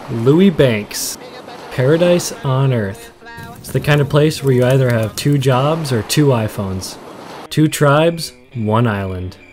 Louie Banks. Paradise on Earth. It's the kind of place where you either have 2 jobs or 2 iPhones. 2 tribes, 1 island.